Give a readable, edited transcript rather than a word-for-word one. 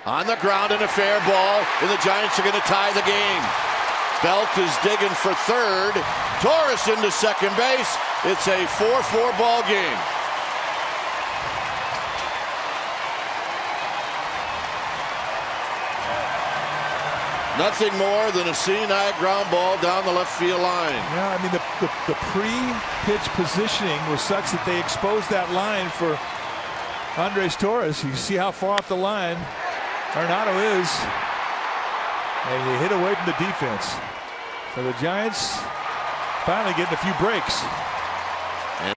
On the ground and a fair ball, and the Giants are going to tie the game. Belt is digging for third. Torres into second base. It's a 4-4 ball game. Nothing more than a scenic ground ball down the left field line. Yeah, I mean the pre-pitch positioning was such that they exposed that line for Andres Torres. You see how far off the line Arenado is, and you hit away from the defense. So the Giants finally getting a few breaks.